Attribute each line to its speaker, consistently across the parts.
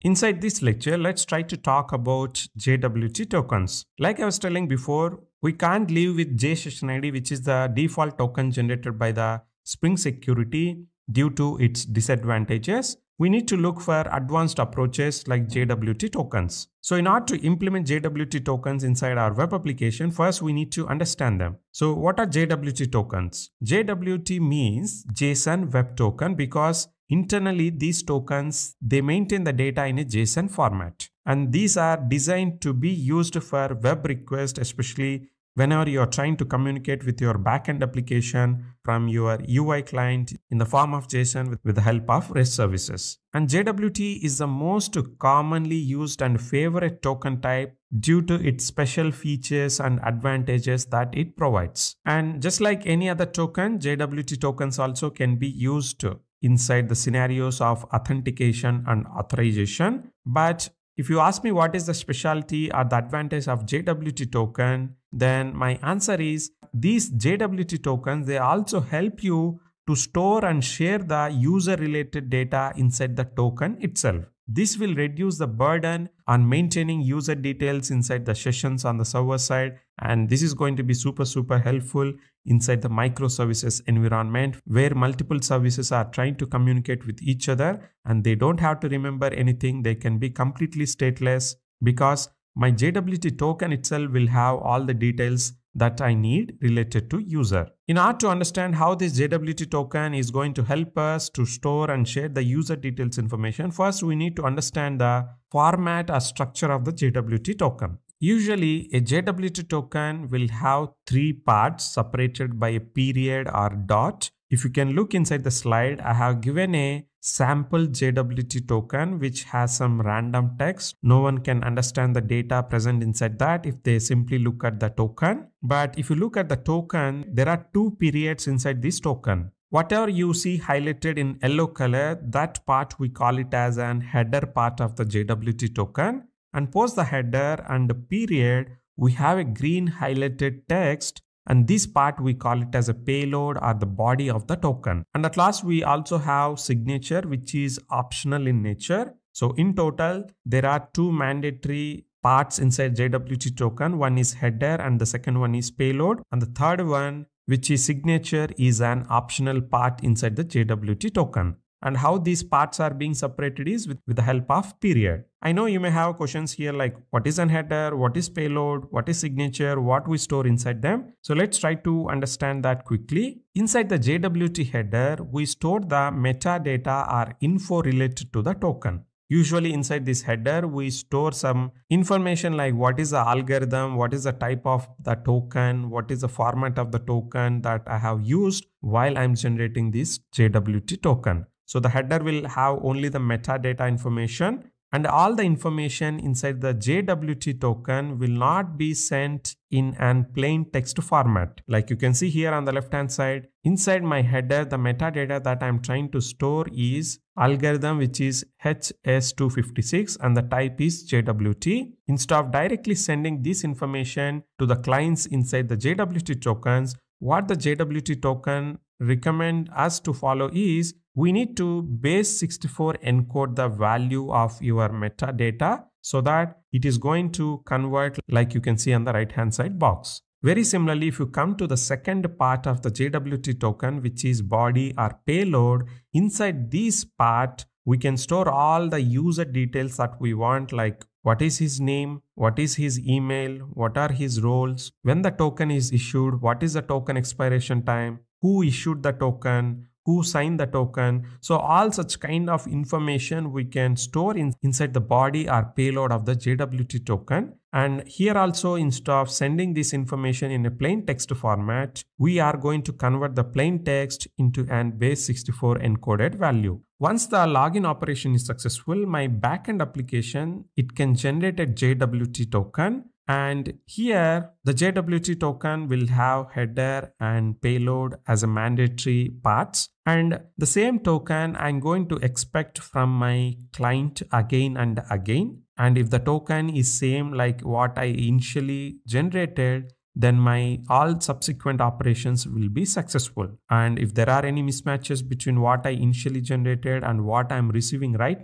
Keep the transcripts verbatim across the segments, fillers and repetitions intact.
Speaker 1: Inside this lecture, let's try to talk about J W T tokens. Like I was telling before, we can't live with J session I D, which is the default token generated by the Spring Security due to its disadvantages. We need to look for advanced approaches like J W T tokens. So in order to implement J W T tokens inside our web application, first we need to understand them. So what are J W T tokens? J W T means JSON Web Token because internally these tokens, they maintain the data in a JSON format. And these are designed to be used for web requests, especially whenever you are trying to communicate with your backend application from your U I client in the form of JSON with, with the help of REST services. And J W T is the most commonly used and favorite token type due to its special features and advantages that it provides. And just like any other token, J W T tokens also can be used inside the scenarios of authentication and authorization. But if you ask me what is the specialty or the advantage of J W T token, then my answer is these J W T tokens, they also help you to store and share the user related data inside the token itself. This will reduce the burden on maintaining user details inside the sessions on the server side, and this is going to be super super helpful inside the microservices environment where multiple services are trying to communicate with each other and they don't have to remember anything. They can be completely stateless because my J W T token itself will have all the details that I need related to user. In order to understand how this J W T token is going to help us to store and share the user details information, first we need to understand the format or structure of the J W T token. Usually a J W T token will have three parts separated by a period or dot. If you can look inside the slide, I have given a sample J W T token which has some random text. No one can understand the data present inside that if they simply look at the token. But if you look at the token, there are two periods inside this token. Whatever you see highlighted in yellow color, that part we call it as an header part of the J W T token. And post the header and the period, we have a green highlighted text. And this part we call it as a payload or the body of the token. And at last we also have signature, which is optional in nature. So in total, there are two mandatory parts inside J W T token. One is header and the second one is payload. And the third one, which is signature, is an optional part inside the J W T token. And how these parts are being separated is with, with the help of period. I know you may have questions here like what is an header, what is payload, what is signature, what we store inside them. So let's try to understand that quickly. Inside the J W T header, we store the metadata or info related to the token. Usually inside this header, we store some information like what is the algorithm, what is the type of the token, what is the format of the token that I have used while I'm generating this J W T token. So the header will have only the metadata information, and all the information inside the J W T token will not be sent in an plain text format. Like you can see here on the left hand side, inside my header, the metadata that I'm trying to store is algorithm, which is H S two fifty-six, and the type is J W T. Instead of directly sending this information to the clients inside the J W T tokens, what the J W T token recommend us to follow is we need to base sixty-four encode the value of your metadata so that it is going to convert like you can see on the right hand side box. Very similarly, if you come to the second part of the J W T token, which is body or payload, inside this part, we can store all the user details that we want, like what is his name, what is his email, what are his roles, when the token is issued, what is the token expiration time, who issued the token, who signed the token. So all such kind of information we can store in, inside the body or payload of the J W T token. And here also, instead of sending this information in a plain text format, we are going to convert the plain text into an base sixty-four encoded value. Once the login operation is successful, my backend application, it can generate a J W T token. And here the J W T token will have header and payload as a mandatory parts. And the same token I'm going to expect from my client again and again. And if the token is same like what I initially generated, then my all subsequent operations will be successful. And if there are any mismatches between what I initially generated and what I'm receiving right now,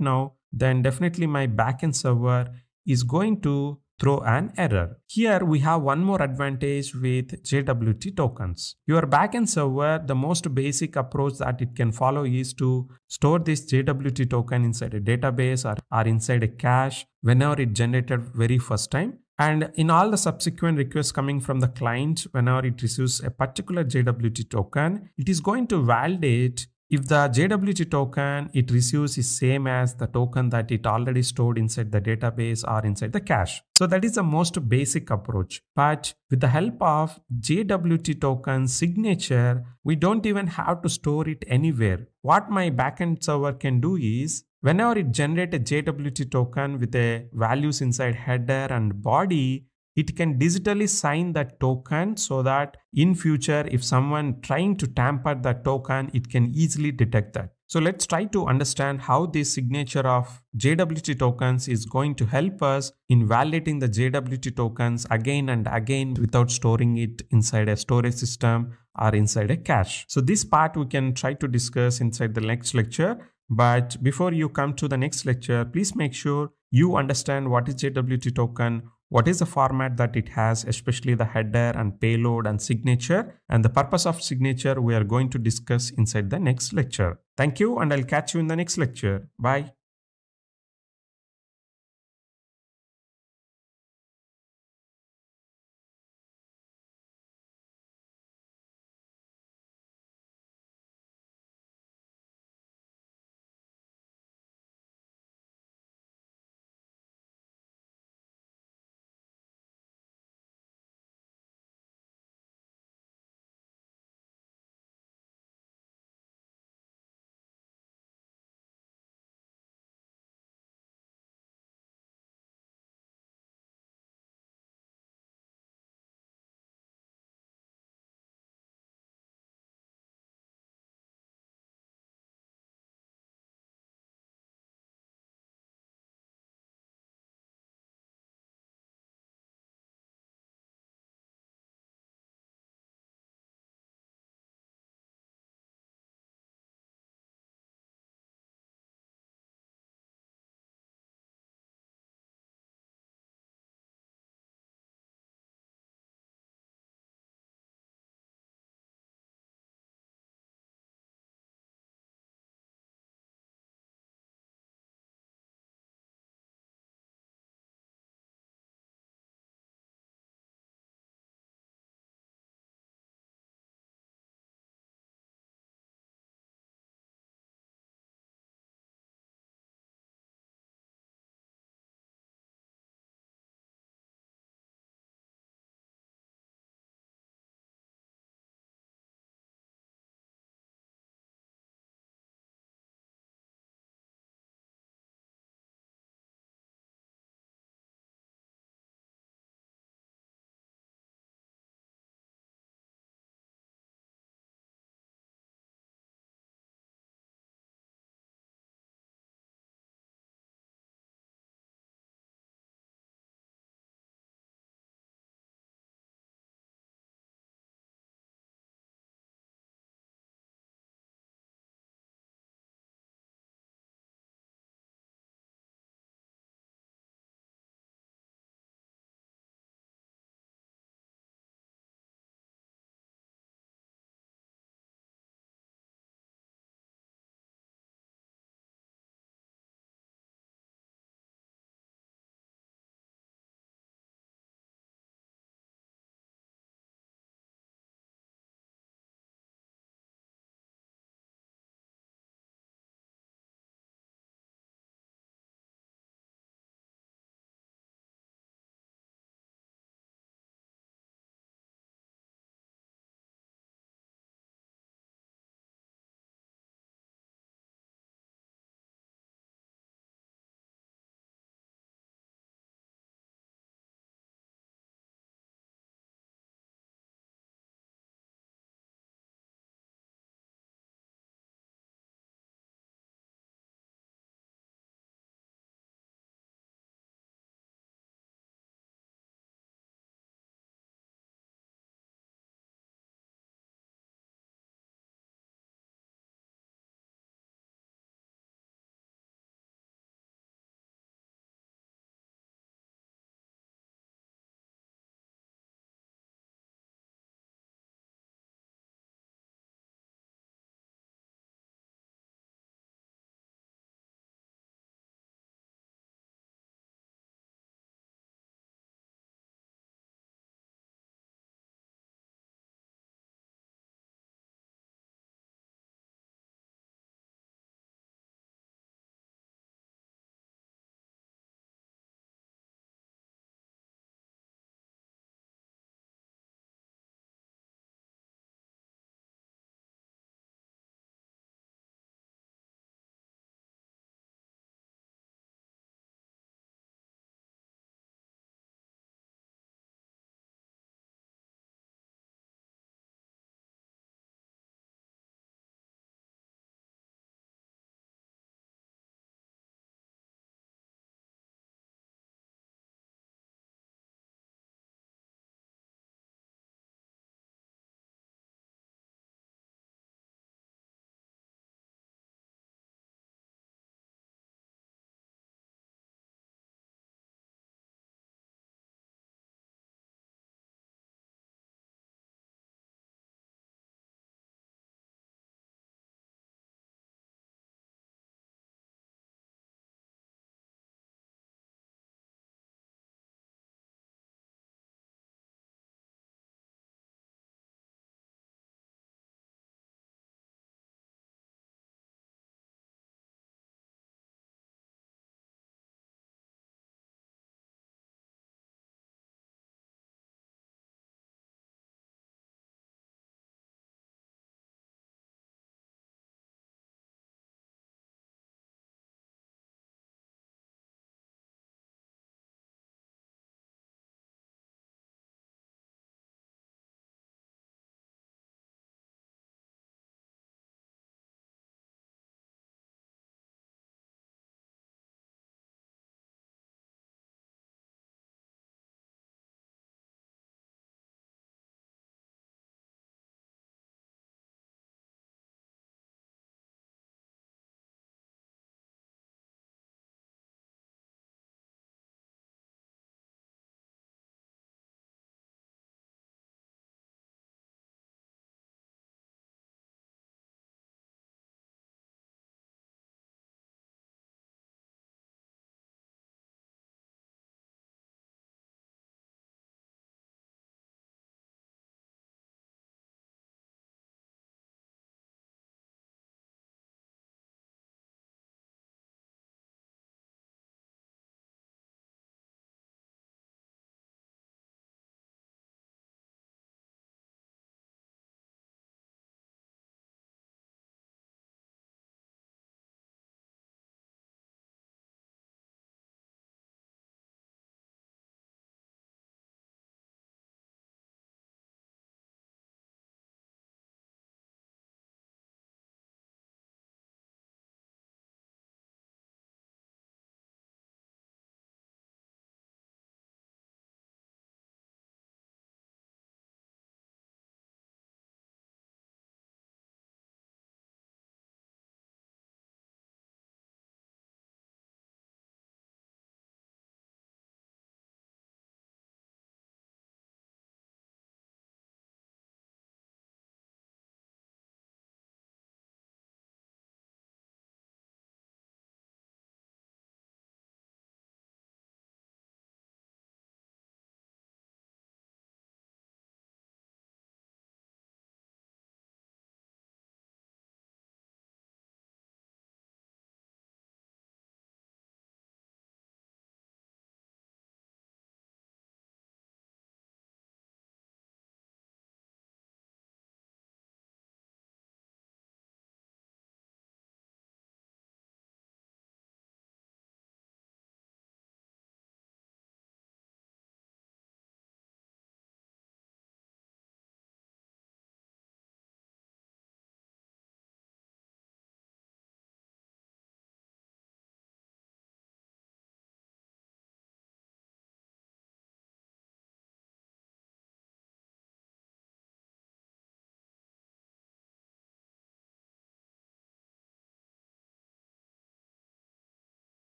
Speaker 1: then definitely my backend server is going to throw an error. Here we have one more advantage with J W T tokens. Your backend server, the most basic approach that it can follow is to store this J W T token inside a database or, or inside a cache whenever it generated very first time. And in all the subsequent requests coming from the client, whenever it receives a particular J W T token, it is going to validate if the J W T token it receives is same as the token that it already stored inside the database or inside the cache. So that is the most basic approach. But with the help of J W T token signature, we don't even have to store it anywhere. What my backend server can do is, whenever it generates a J W T token with a values inside header and body, it can digitally sign that token so that in future, if someone trying to tamper that token, it can easily detect that. So let's try to understand how this signature of J W T tokens is going to help us in validating the J W T tokens again and again without storing it inside a storage system or inside a cache. So this part we can try to discuss inside the next lecture. But before you come to the next lecture, please make sure you understand what is J W T token, what is the format that it has, especially the header and payload and signature, and the purpose of signature we are going to discuss inside the next lecture. Thank you, and I'll catch you in the next lecture. Bye.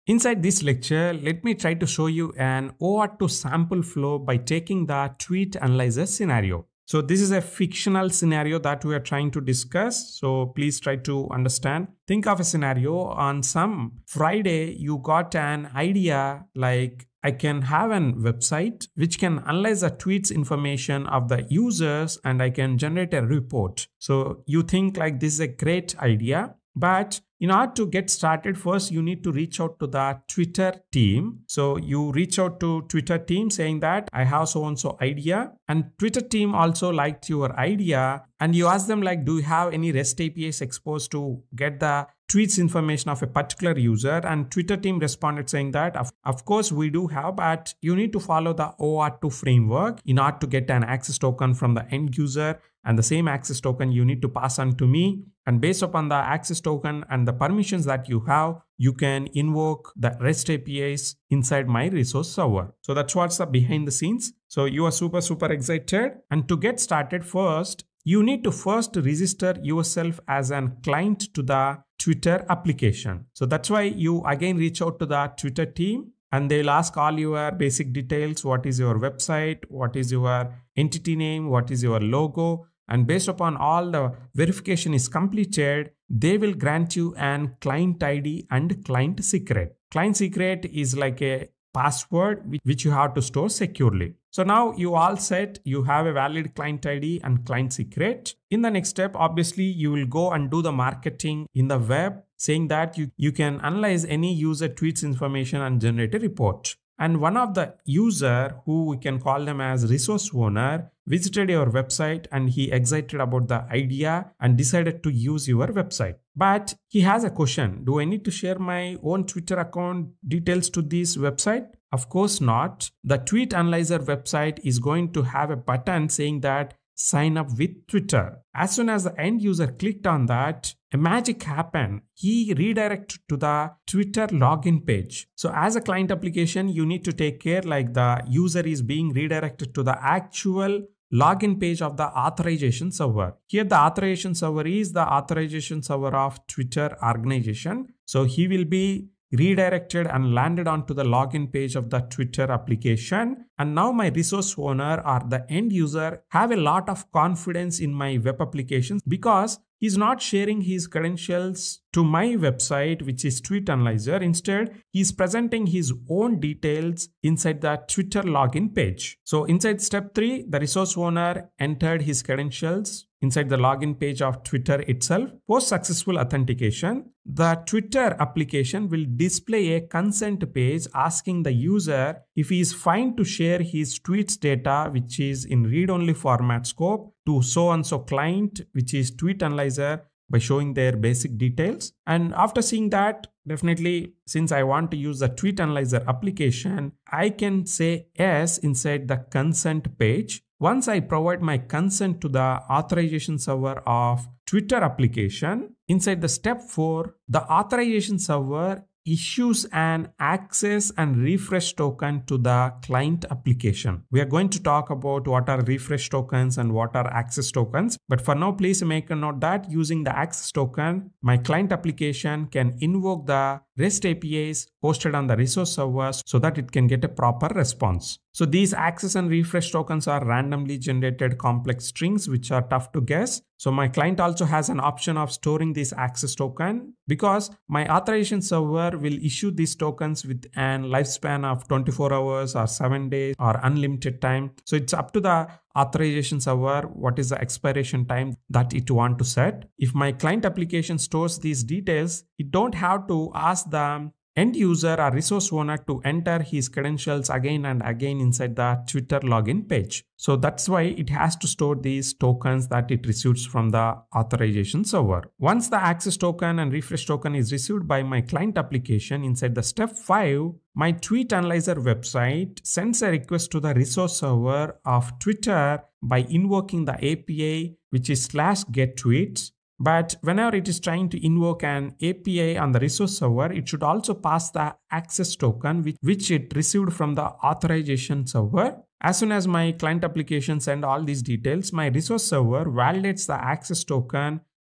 Speaker 1: Inside this lecture, let me try to show you an O auth to sample flow by taking the tweet analyzer scenario. So this is a fictional scenario that we are trying to discuss. So please try to understand. Think of a scenario on some Friday, you got an idea like I can have a website which can analyze the tweets information of the users and I can generate a report. So you think like this is a great idea. But in order to get started, first you need to reach out to the Twitter team. So you reach out to Twitter team saying that I have so and so idea, and Twitter team also liked your idea, and you ask them like, do you have any REST A P Is exposed to get the tweets information of a particular user? And Twitter team responded saying that of, of course we do have, but you need to follow the O auth two framework in order to get an access token from the end user, and the same access token you need to pass on to me. And based upon the access token and the permissions that you have, you can invoke the REST A P Is inside my resource server. So that's what's the behind the scenes. So you are super, super excited. And to get started first, you need to first register yourself as a client to the Twitter application. So that's why you again reach out to the Twitter team and they'll ask all your basic details. What is your website? What is your entity name? What is your logo? And based upon all the verification is completed, they will grant you an client I D and client secret. Client secret is like a password which you have to store securely. So now you all set, you have a valid client I D and client secret. In the next step, obviously you will go and do the marketing in the web, saying that you, you can analyze any user tweets information and generate a report. And one of the user, who we can call them as resource owner, visited your website and he excited about the idea and decided to use your website. But he has a question. Do I need to share my own Twitter account details to this website? Of course not. The tweet analyzer website is going to have a button saying that sign up with Twitter. As soon as the end user clicked on that, a magic happened. He redirected to the Twitter login page. So as a client application, you need to take care like the user is being redirected to the actual login page of the authorization server. Here the authorization server is the authorization server of Twitter organization. So he will be redirected and landed onto the login page of the Twitter application. And now my resource owner or the end user have a lot of confidence in my web applications because he's not sharing his credentials to my website, which is Tweet Analyzer. Instead, he's presenting his own details inside the Twitter login page. So inside step three, the resource owner entered his credentials inside the login page of Twitter itself. Post successful authentication, the Twitter application will display a consent page asking the user if he is fine to share his tweets data, which is in read-only format scope, to so-and-so client, which is Tweet Analyzer, by showing their basic details. And after seeing that, definitely, since I want to use the Tweet Analyzer application, I can say yes inside the consent page. Once I provide my consent to the authorization server of Twitter application, inside the step four, the authorization server issues an access and refresh token to the client application. We are going to talk about what are refresh tokens and what are access tokens. But for now, please make a note that using the access token, my client application can invoke the REST A P Is hosted on the resource server so that it can get a proper response. So these access and refresh tokens are randomly generated complex strings which are tough to guess. So my client also has an option of storing this access token because my authorization server will issue these tokens with an lifespan of twenty-four hours or seven days or unlimited time. So it's up to the authorization server what is the expiration time that it want to set. If my client application stores these details, it don't have to ask the end user or resource owner to enter his credentials again and again inside the Twitter login page. So that's why it has to store these tokens that it receives from the authorization server. Once the access token and refresh token is received by my client application, inside the step five, my Tweet Analyzer website sends a request to the resource server of Twitter by invoking the A P I, which is slash get tweets. But whenever it is trying to invoke an A P I on the resource server, it should also pass the access token which, which it received from the authorization server. As soon as my client application sends all these details, my resource server validates the access token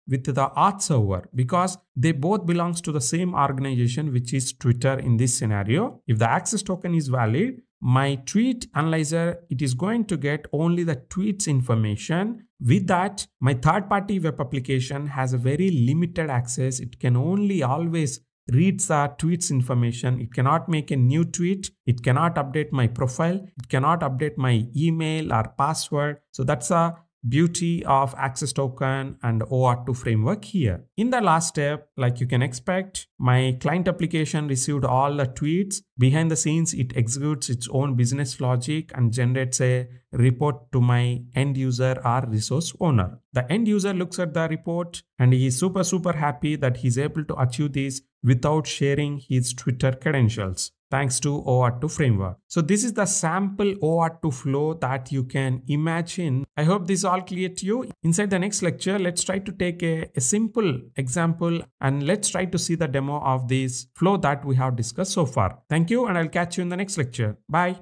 Speaker 1: with the auth server because they both belongs to the same organization, which is Twitter in this scenario. If the access token is valid, my tweet analyzer, it is going to get only the tweets information. With that, my third-party web application has a very limited access. It can only always read the tweets information. It cannot make a new tweet. It cannot update my profile. It cannot update my email or password. So that's a beauty of access token and O auth two framework here. In the last step, like you can expect, my client application received all the tweets. Behind the scenes, it executes its own business logic and generates a report to my end user or resource owner. The end user looks at the report and he is super, super happy that he's able to achieve this without sharing his Twitter credentials, thanks to O auth two framework. So this is the sample O auth two flow that you can imagine. I hope this is all clear to you. Inside the next lecture, let's try to take a, a simple example and let's try to see the demo of this flow that we have discussed so far. Thank you, and I'll catch you in the next lecture. Bye.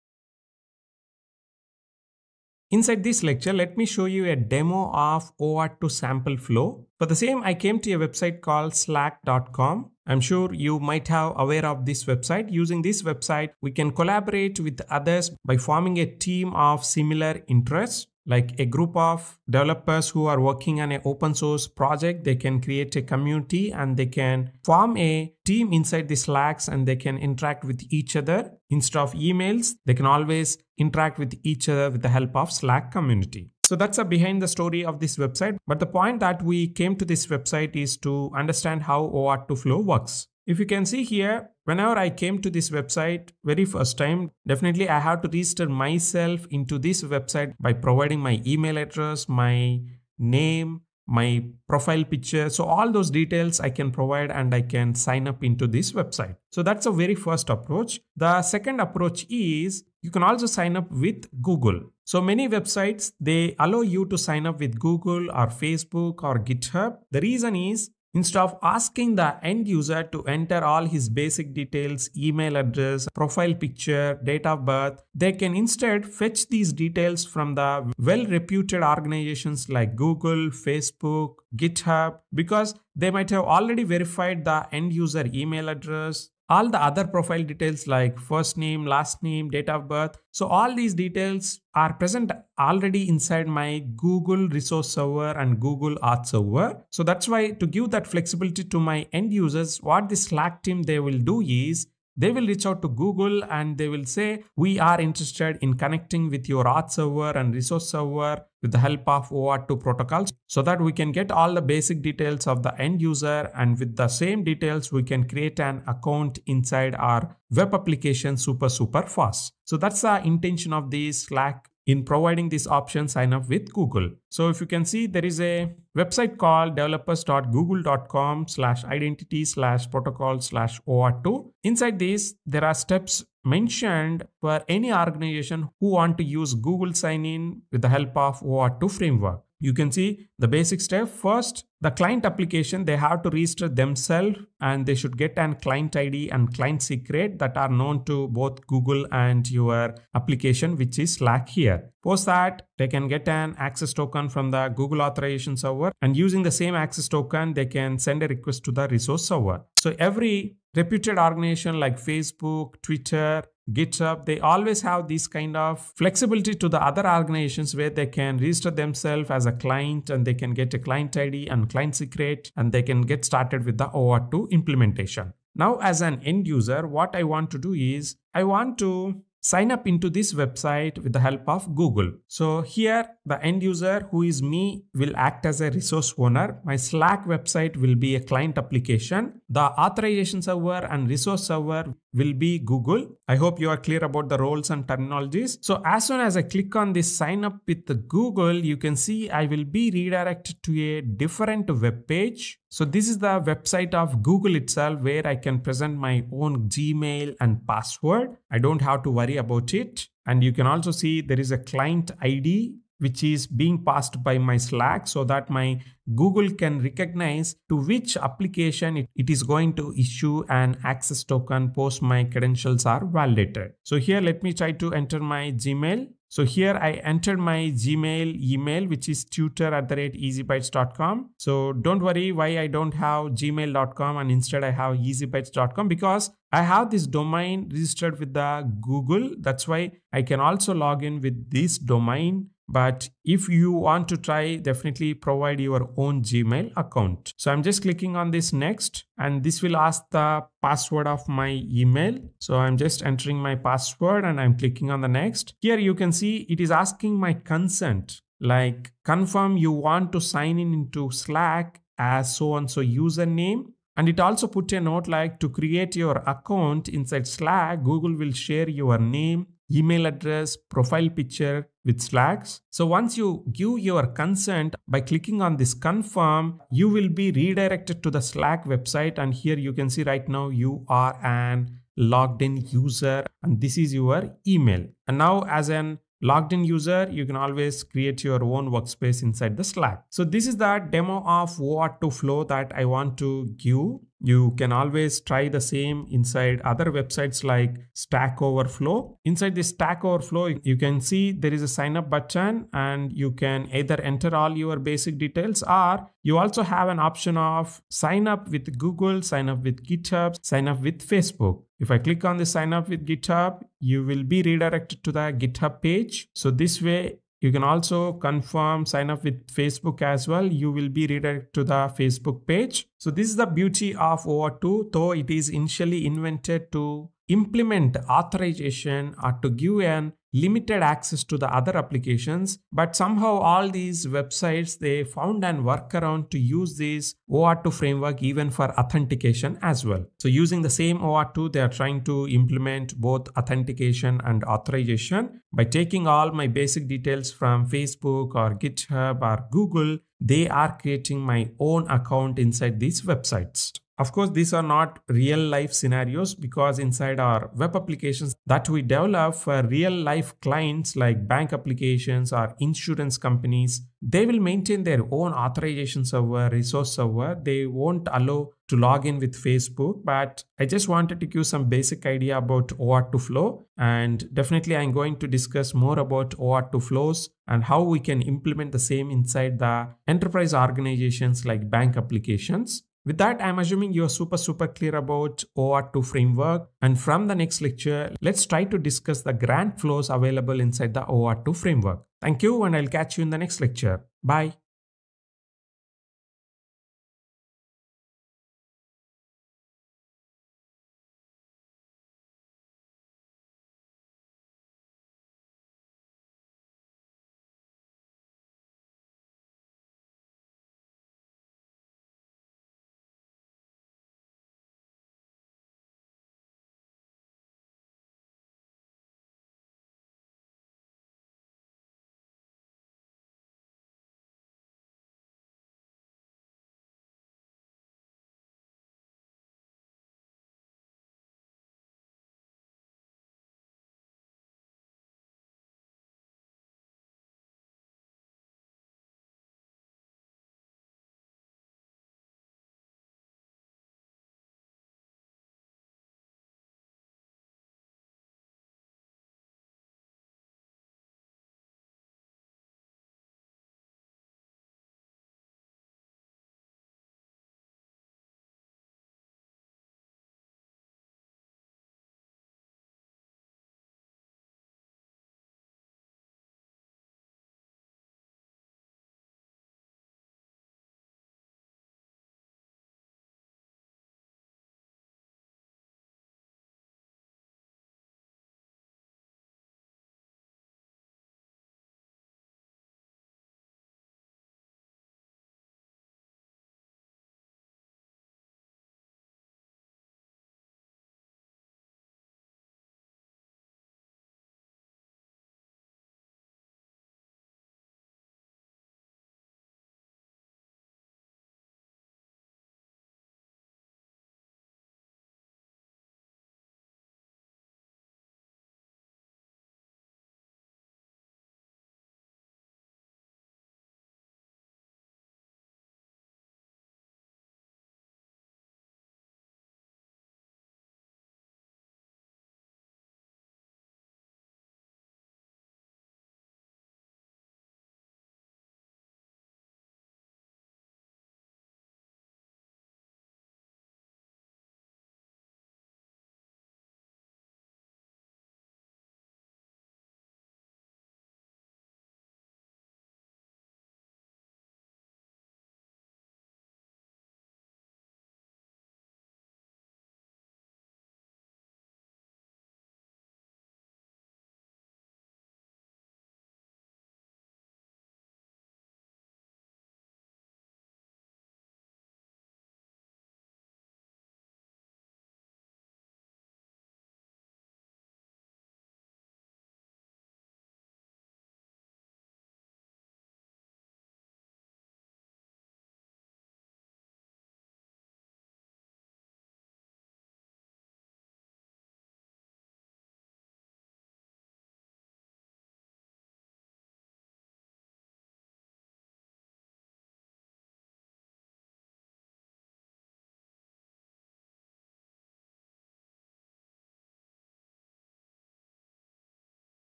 Speaker 1: Inside this lecture, let me show you a demo of O auth two sample flow. For the same, I came to a website called slack dot com. I'm sure you might have aware of this website. Using this website, we can collaborate with others by forming a team of similar interests. Like a group of developers who are working on an open source project, they can create a community and they can form a team inside the Slacks and they can interact with each other. Instead of emails, they can always interact with each other with the help of Slack community. So that's a behind the story of this website. But the point that we came to this website is to understand how O auth two flow works. If you can see here, whenever I came to this website very first time, definitely I have to register myself into this website by providing my email address, my name, my profile picture. So all those details I can provide and I can sign up into this website. So that's a very first approach. The second approach is you can also sign up with Google. So many websites, they allow you to sign up with Google or Facebook or GitHub. The reason is, instead of asking the end user to enter all his basic details, email address, profile picture, date of birth, they can instead fetch these details from the well-reputed organizations like Google, Facebook, GitHub, because they might have already verified the end user email address, all the other profile details like first name, last name, date of birth. So all these details are present already inside my Google resource server and Google auth server. So that's why, to give that flexibility to my end users, what the Slack team they will do is they will reach out to Google and they will say, we are interested in connecting with your auth server and resource server with the help of O auth two protocols, so that we can get all the basic details of the end user, and with the same details we can create an account inside our web application super super fast. So that's the intention of this Slack in providing this option sign up with Google. So if you can see, there is a website called developers dot google dot com slash identity slash protocol slash O auth two. Inside this, there are steps mentioned for any organization who want to use Google sign-in with the help of O auth two framework. You can see the basic step. First, the client application, they have to register themselves and they should get an client I D and client secret that are known to both Google and your application, which is Slack here. Post that, they can get an access token from the Google authorization server, and using the same access token, they can send a request to the resource server. So every reputed organization like Facebook, Twitter, GitHub, they always have this kind of flexibility to the other organizations where they can register themselves as a client and they can get a client I D and client secret and they can get started with the O auth two implementation. Now, as an end user, what I want to do is I want to sign up into this website with the help of Google. So here, the end user, who is me, will act as a resource owner. My Slack website will be a client application. The authorization server and resource server will be Google. I hope you are clear about the roles and terminologies. So as soon as I click on this sign up with the Google, you can see I will be redirected to a different web page. So this is the website of Google itself, where I can present my own Gmail and password. I don't have to worry about it. And you can also see there is a client I D which is being passed by my Slack, so that my Google can recognize to which application it, it is going to issue an access token post my credentials are validated. So here, let me try to enter my Gmail. So here I entered my Gmail email, which is tutor at the rate easybytes dot com. So don't worry why I don't have gmail dot com and instead I have easybytes dot com, because I have this domain registered with the Google. That's why I can also log in with this domain. But if you want to try, definitely provide your own Gmail account. So I'm just clicking on this next, and this will ask the password of my email. So I'm just entering my password and I'm clicking on the next. Here you can see it is asking my consent, like confirm you want to sign in into Slack as so and so username. And it also put a note like to create your account inside Slack, Google will share your name, email address, profile picture with Slacks. So once you give your consent by clicking on this confirm, you will be redirected to the Slack website. And here you can see right now you are an logged in user and this is your email. And now as an logged in user, you can always create your own workspace inside the Slack. So this is the demo of O auth to flow that I want to give. You can always try the same inside other websites like Stack Overflow. Inside this Stack Overflow, you can see there is a sign up button and you can either enter all your basic details, or you also have an option of sign up with Google, sign up with GitHub, sign up with Facebook. If I click on the sign up with GitHub, you will be redirected to the GitHub page. So this way, you can also confirm sign up with Facebook as well. You will be redirected to the Facebook page. So this is the beauty of O auth two, though it is initially invented to implement authorization or to give an limited access to the other applications, but somehow all these websites, they found an workaround to use this O auth two framework even for authentication as well. So using the same O auth two, they are trying to implement both authentication and authorization. By taking all my basic details from Facebook or GitHub or Google, they are creating my own account inside these websites. Of course, these are not real life scenarios because inside our web applications that we develop for real life clients like bank applications or insurance companies, they will maintain their own authorization server, resource server. They won't allow to log in with Facebook, but I just wanted to give some basic idea about O auth two flow. And definitely I'm going to discuss more about O auth two flows and how we can implement the same inside the enterprise organizations like bank applications. With that, I'm assuming you're super, super clear about O auth two framework. And from the next lecture, let's try to discuss the grant flows available inside the O auth two framework. Thank you, and I'll catch you in the next lecture. Bye.